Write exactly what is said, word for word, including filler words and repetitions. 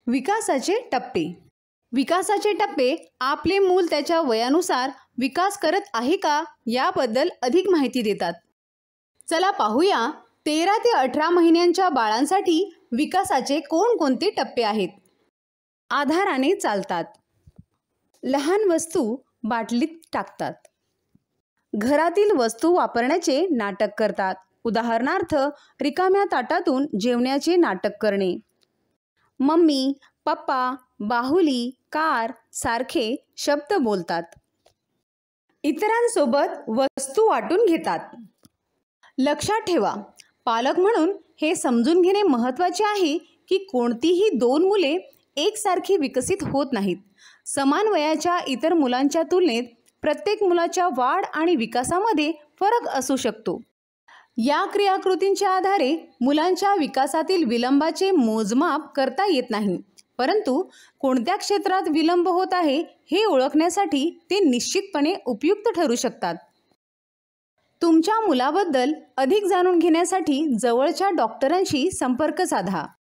विकासाचे टप्पे. विकासाचे टप्पे आपले मूल त्याच्या वयानुसार विकास करत आहे का याबद्दल अधिक माहिती देतात. चला पाहूया तेरा ते अठरा महिन्यांच्या बाळांसाठी विकासाचे कोणकोणते टप्पे आहेत. आधाराने चालतात. लहान वस्तू बाटलीत टाकतात. घरातील वस्तू वापरण्याचे नाटक करतात. उदाहरणार्थ रिकाम्या ताटातून जेवण्याचे नाटक करणे. मम्मी, पप्पा, बाहुली, कार सारखे शब्द बोलतात. इतरांसोबत वस्तू वाटून घेतात. लक्षात ठेवा, पालक म्हणून हे समजून घेणे महत्त्वाचे आहे की कोणतीही दोन मुले एकसारखी विकसित होत नाहीत. समान वयाच्या इतर मुलांच्या तुलनेत प्रत्येक मुलाच्या वाढ आणि विकासामध्ये फरक असू शकतो. या क्रियाकृतींच्या आधारे मुलांच्या विकासातील विलंबाचे मोजमाप करता येत नाही, परंतु कोणत्या क्षेत्रात विलंब होत आहे हे ओळखण्यासाठी ते निश्चितपणे उपयुक्त ठरू शकतात. तुमच्या मुलाबद्दल अधिक जाणून घेण्यासाठी जवळच्या डॉक्टरांशी संपर्क साधा.